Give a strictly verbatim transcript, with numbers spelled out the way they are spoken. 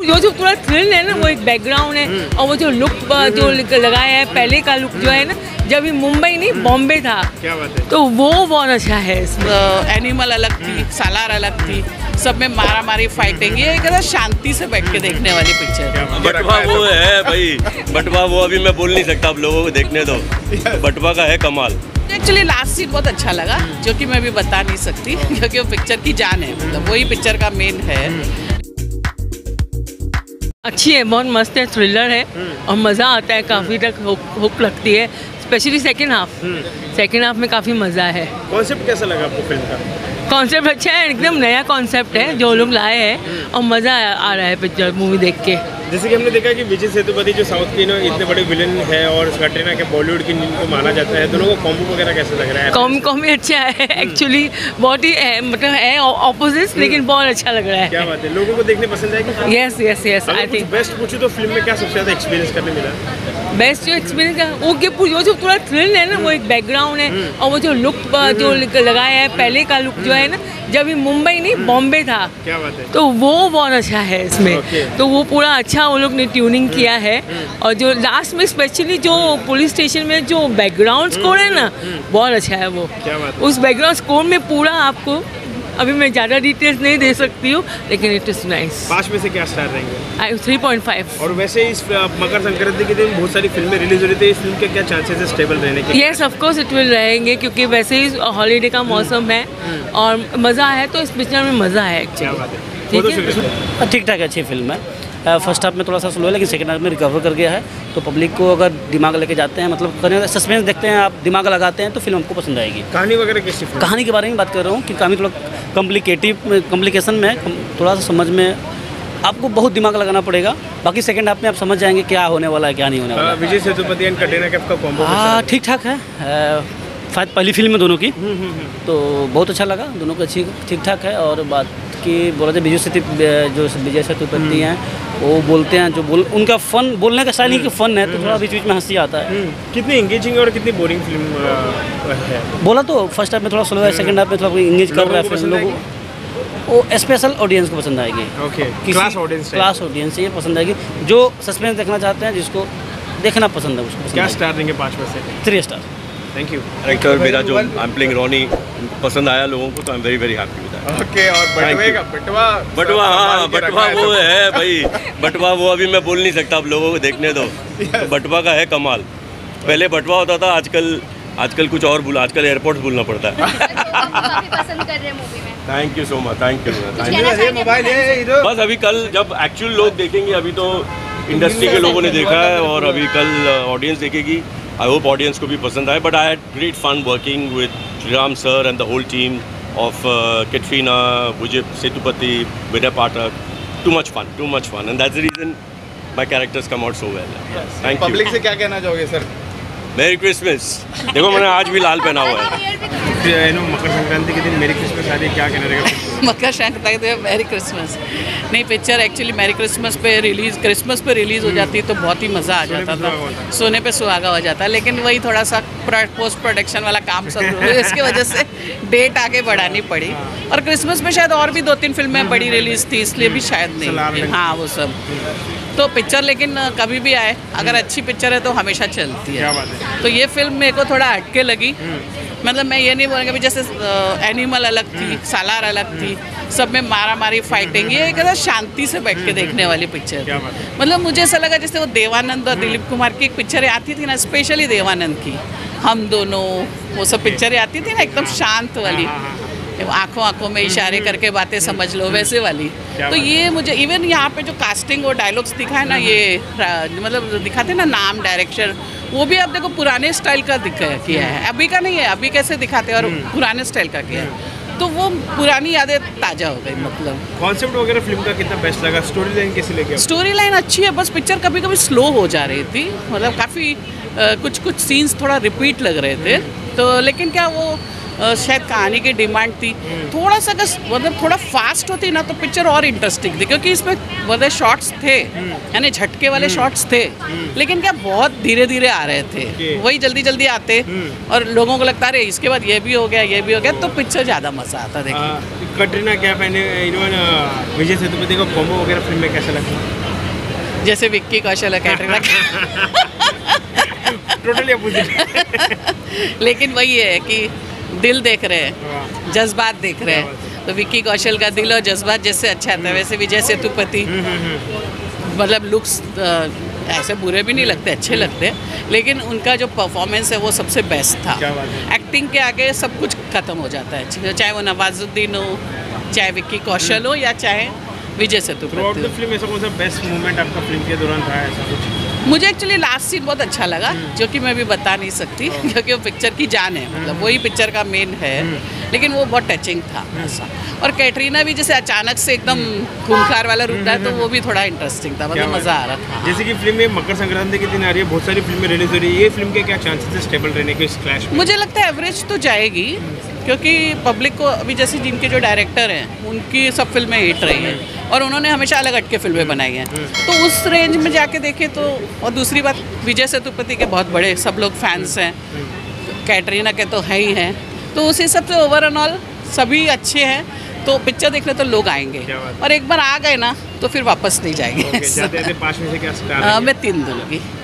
जो जो पूरा थ्रिल है ना, वो एक बैकग्राउंड है और वो जो लुक जो लगाया है, पहले का लुक जो है ना, जब ये मुंबई नहीं बॉम्बे था, क्या बात है, तो वो बहुत अच्छा है इसमें। एनिमल अलग थी, सालार अलग थी, सब में मारा मारी फाइटिंग, ये एक शांति से बैठ के देखने वाली पिक्चर। बटवा वो है भाई, बटवा वो अभी मैं बोल नहीं सकता, आप लोगों को देखने दो, बटवा का है कमाल। एक्चुअली लास्ट सीन बहुत अच्छा लगा, जो कि मैं भी बता नहीं सकती क्योंकि वो पिक्चर की जान है, मतलब वही पिक्चर का मेन है। अच्छी है, बहुत मस्त है, थ्रिलर है और मज़ा आता है, काफ़ी तक हुक लगती है, specially second half. Second half में काफ़ी मज़ा है। कॉन्सेप्ट कैसा लगा आपको फिल्म का? कॉन्सेप्ट अच्छा है, एकदम नया कॉन्सेप्ट है जो लोग लाए हैं और मज़ा आ रहा है पिक्चर मूवी देख के। जैसे कि हमने देखा कि विजय सेतुपति जो साउथ की इतने बड़े विलन है और कटरीना के बॉलीवुड की को माना जाता है, दोनों को कॉम्बो वगैरह कैसे लग रहा है? कॉम कॉमी अच्छा है एक्चुअली, बहुत ही मतलब है ऑपोजिट, लेकिन बहुत अच्छा लग रहा है। क्या बात है, लोगों को देखने पसंद आएगी? Yes yes yes, I think best पूछूं तो फिल्म में क्या सबसे ज़्यादा एक्सपीरियंस करने मिला? बेस्ट जो एक्सपीरियंस का वो कि जो जो पूरा थ्रिल है ना, वो एक बैकग्राउंड है और वो जो लुक जो लगाया है, पहले का लुक जो है ना, जब ये मुंबई नहीं बॉम्बे था, क्या बात है, तो वो बहुत अच्छा है इसमें। तो वो पूरा अच्छा वो लोग ने ट्यूनिंग किया है और जो लास्ट में स्पेशली जो पुलिस स्टेशन में जो बैकग्राउंड स्कोर है ना, बहुत अच्छा है वो। क्या बात है? उस बैकग्राउंड स्कोर में पूरा आपको, अभी मैं ज़्यादा डिटेल्स नहीं दे सकती हूँ, लेकिन इट इज़ नाइस। पाँच में से क्या स्टार रहेंगे? Three point five. और वैसे इस मकर संक्रांति के दिन बहुत सारी फिल्में रिलीज हो रही थी, इस फिल्म के क्या चांसेस है स्टेबल रहने के? Yes of course it will रहेंगे, क्योंकि वैसे ही हॉलीडे का मौसम है और मज़ा है, तो इस पिक्चर में मज़ा है एक्चुअली। ठीक ठाक अच्छी फिल्म है। फर्स्ट हाफ में थोड़ा सा स्लो है, लेकिन सेकंड हाफ में रिकवर कर गया है, तो पब्लिक को अगर दिमाग लेके जाते हैं, मतलब सस्पेंस देखते हैं आप, दिमाग लगाते हैं, तो फिल्म आपको पसंद आएगी। कहानी वगैरह कैसी? कहानी के बारे में बात कर रहा हूँ कि कहानी थोड़ा कॉम्प्लिकेटिव कॉम्प्लिकेशन में, थोड़ा सा समझ में आपको बहुत दिमाग लगाना पड़ेगा। बाकी सेकंड हाफ में आप समझ जाएंगे क्या होने वाला है, क्या नहीं होने वाला। विजय सेतुपति एंड कटरीना कैफ का कॉम्बो हाँ ठीक ठाक है, शायद पहली फिल्म है दोनों की, तो बहुत अच्छा लगा, दोनों को अच्छी ठीक ठाक है। और बात की बोला जाए विजय सेतु जो विजय सेतुपति हैं, वो बोलते हैं जो बोल उनका फन बोलने का स्टाइल ही कि फन है, तो थोड़ा बीच बीच में हंसी आता है। कितनी एंगेजिंग और कितनी बोरिंग फिल्म है? बोला तो फर्स्ट हाफ में थोड़ा स्लो है, सेकंड हाफ में थोड़ा इंगेज कर रहा है फिल्म लोगों को, वो स्पेशल ऑडियंस को पसंद आएगी। Okay, class audience, class audience ये पसंद आएगी, जो सस्पेंस देखना चाहते हैं, जिसको देखना पसंद है उसको। क्या स्टार देंगे पाँच में से? Three star. Thank you. Character मेरा जो आई एम प्लेइंग रॉनी पसंद आया लोगों को, तो I am very very happy with that. Okay, और बटवे का बटवा बटवा हाँ बटवा वो है भाई, बटवा वो अभी मैं बोल नहीं सकता, आप लोगों को देखने दो, तो बटवा का है कमाल। पहले बटवा होता था, आजकल आजकल कुछ और बोला, आजकल एयरपोर्ट बोलना पड़ता है। पसंद कर रहे हैं मूवी में। Thank you so much, thank you. Mobile है बस अभी कल जब एक्चुअल लोग देखेंगे, अभी तो इंडस्ट्री के लोगों ने देखा है और अभी कल ऑडियंस देखेगी। आई होप ऑडियंस को भी पसंद आए, but I had great fun working with Sriram sir and the whole team of Katrina, Vijay Sethupathi, Vinay Pathak. Too much fun, too much fun, and that's the reason my characters come out so well. Thank you. Public से क्या कहना चाहोगे sir? मेरी Christmas. देखो मैंने आज भी लाल पहना हुआ है। मकर संक्रांति के दिन मेरी क्रिसमस आ रही है, क्या कहना रहेगा? मकर संक्रांति में मेरी क्रिसमस नहीं, पिक्चर एक्चुअली मेरी क्रिसमस पे रिलीज़ क्रिसमस पे रिलीज़ हो जाती तो बहुत ही मज़ा आ जाता था, सोने पे सुहागा हो जाता, लेकिन वही थोड़ा सा पोस्ट प्रोडक्शन वाला काम सब इसकी वजह से डेट आगे बढ़ानी पड़ी। और क्रिसमस में शायद और भी दो तीन फिल्में बड़ी रिलीज़ थी, इसलिए भी शायद नहीं। हाँ वो सब तो पिक्चर, लेकिन कभी भी आए अगर अच्छी पिक्चर है तो हमेशा चलती है। तो ये फिल्म मेरे को थोड़ा हटके लगी, मतलब मैं ये नहीं बोलूँगा कि जैसे एनिमल अलग थी, सालार अलग थी, सब में मारा मारी फाइटिंग, ये एक शांति से बैठ के देखने वाली पिक्चर। मतलब मुझे ऐसा लगा जैसे वो देवानंद और दिलीप कुमार की एक पिक्चरें आती थी ना, स्पेशली देवानंद की हम दोनों, वो सब पिक्चरें आती थी ना एकदम शांत वाली, आंखों आंखों में इशारे करके बातें समझ लो, वैसे वाली। तो ये मुझे इवन यहाँ पे जो कास्टिंग और डायलॉग्स दिखाए ना, ये मतलब दिखाते ना नाम डायरेक्टर, वो भी आप देखो पुराने स्टाइल का दिखा किया है, अभी का नहीं है, अभी कैसे दिखाते हैं और पुराने स्टाइल का किया है, तो वो पुरानी यादें ताज़ा हो गई। मतलब कॉन्सेप्ट वगैरह फिल्म का कितना बेस्ट लगा? स्टोरी लाइन कैसी लगी? स्टोरी लाइन अच्छी है, बस पिक्चर कभी कभी स्लो हो जा रही थी, मतलब काफ़ी कुछ कुछ सीन्स थोड़ा रिपीट लग रहे थे, तो लेकिन क्या वो आ, शायद कहानी की डिमांड थी, थोड़ा सा अगर मतलब थोड़ा फास्ट होती ना तो पिक्चर और इंटरेस्टिंग थी, क्योंकि इसमें मतलब शॉट्स थे, यानी झटके वाले शॉट्स थे, लेकिन क्या बहुत धीरे धीरे आ रहे थे, वही जल्दी जल्दी आते और लोगों को लगता है इसके बाद ये भी हो गया ये भी हो गया, तो पिक्चर ज़्यादा मज़ा आता देखने। कटरीना कैफ एंड इन्होंने विजय सेतुपति को कॉम्बो वगैरह फिल्म में कैसा लगा? जैसे विक्की कौशल और कैटरीना टोटली अपोजिट। लेकिन वही है कि दिल देख रहे हैं, जज्बात देख रहे हैं। तो विक्की कौशल का दिल और जज्बात जैसे अच्छा था, वैसे विजय सेतुपति मतलब लुक्स ऐसे बुरे भी नहीं लगते, अच्छे लगते हैं, लेकिन उनका जो परफॉर्मेंस है वो सबसे बेस्ट था। एक्टिंग के आगे सब कुछ खत्म हो जाता है, चाहे वो नवाजुद्दीन हो, चाहे विक्की कौशल हो, या चाहे विजय सेतुपति हो। फिल्म ऐसा कौन सा बेस्ट मोमेंट आपका फिल्म के दौरान था ऐसा कुछ? मुझे एक्चुअली लास्ट सीन बहुत अच्छा लगा, जो कि मैं भी बता नहीं सकती क्योंकि वो पिक्चर की जान है, मतलब वही पिक्चर का मेन है, लेकिन वो बहुत टचिंग था ऐसा। और कैटरीना भी जैसे अचानक से एकदम खूंखार वाला रूप था, तो वो भी थोड़ा इंटरेस्टिंग था, मतलब मज़ा आ रहा था। जैसे कि फिल्म में मकर संक्रांति के दिन आ रही है, बहुत सारी फिल्में रिलीज हो रही है, ये फिल्म के क्या चांसेस है स्टेबल रहने के इस क्लैश में? मुझे लगता है एवरेज तो जाएगी, क्योंकि पब्लिक को अभी जैसे जिनके जो डायरेक्टर हैं उनकी सब फिल्में हिट रही हैं और उन्होंने हमेशा अलग हट के फिल्में बनाई हैं, तो उस रेंज में जाके देखें तो। और दूसरी बात, विजय सेतुपति के बहुत बड़े सब लोग फैंस हैं, कैटरीना के तो है ही हैं, तो उस हिसाब से ओवर एंड ऑल सभी अच्छे हैं, तो पिक्चर देखने तो लोग आएंगे, और एक बार आ गए ना तो फिर वापस नहीं जाएंगे। जाते जाते पाँच में से क्या स्टार? मैं तीन दूंगी।